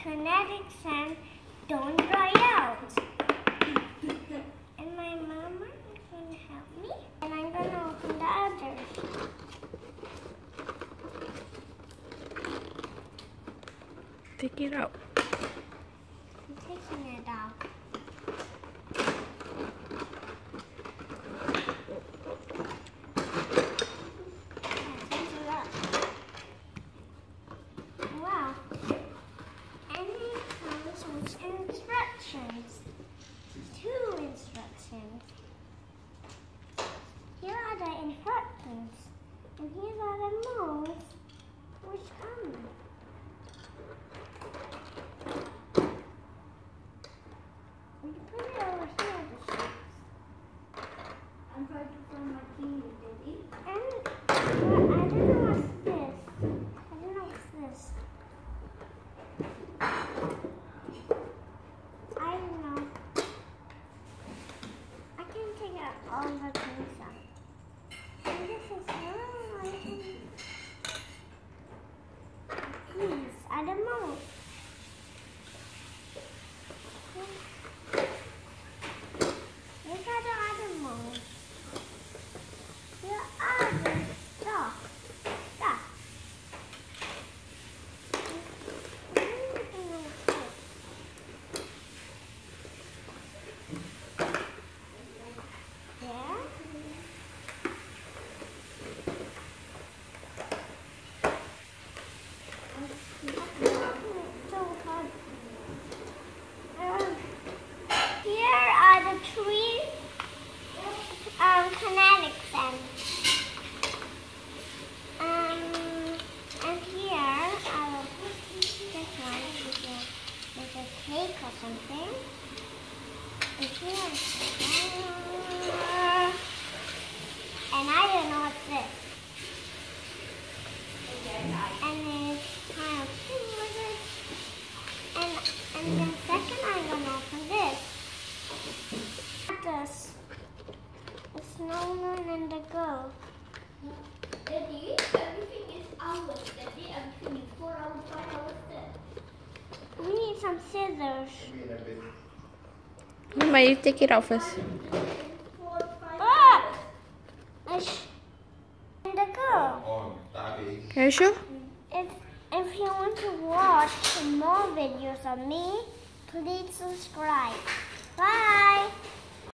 kinetic sand don't dry out. And my mama is going to help me. And I'm going to open the others. Take it out. I'm taking it out. Wow. And it comes with instructions. 2 instructions. Here are the instructions. And here are the modes which come. You can put it over here, the shapes. I'm trying to find my key, Daddy. And I don't know what's this. I don't know what's this. I don't know. I can take out all the things out. And this is these are the modes. These are the other modes. Here are the stuff. Here are the 3 kinetic sand. And here I will put this one with a cake or something. And here, and I don't know what's this. And it's kind of similar. And then second I'm gonna open this. This. The snowman and the girl. Daddy, everything is ours. Daddy, everything is 4 hours, 5 hours there. We need some scissors. Mama, you take it out first. 4, 5 Ah! And the girl. Are you sure? If you want to watch more videos of me, please subscribe.